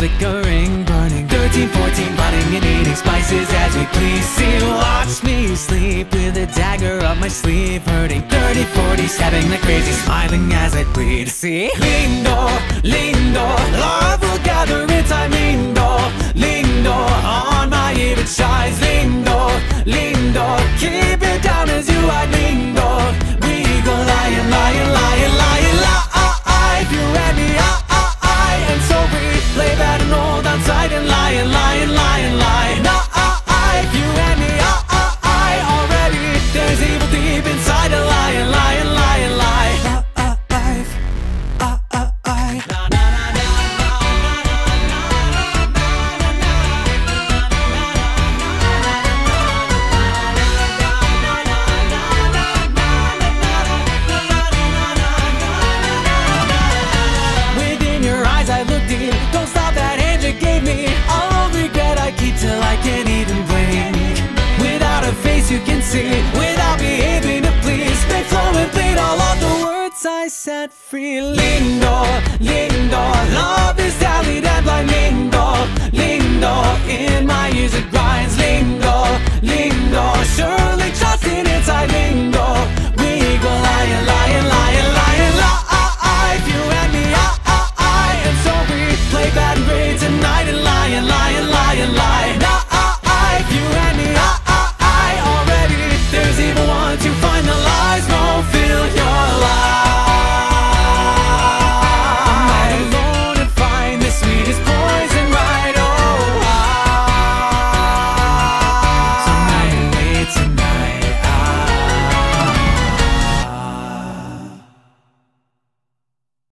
flickering, burning 13, 14, plotting and eating spices as we please. See, watch me sleep with a dagger up my sleeve, hurting 30, 40, stabbing like crazy, smiling as I bleed. See, lindo, lindo, love will gather in time. Lindo, lindo, on my ear it shines. Lindo, lindo, keep it down as you hide. Lindo, we go lying, lying, lying, lying, lie. If you and me, and so we play bad and hold on tight and lying, lying, lying, lying. If you and me, already there's evil deep inside a lying, lying, lying, lie. Don't stop that hand you gave me. All regret I keep till I can't even blink. Without a face you can see, without behaving to please, they flow and bleed all of the words I set free. Lindo, lindo, love is dallied and blind. Lindo, lindo, in my ears it grinds. Lindo, lindo, surely trust in it.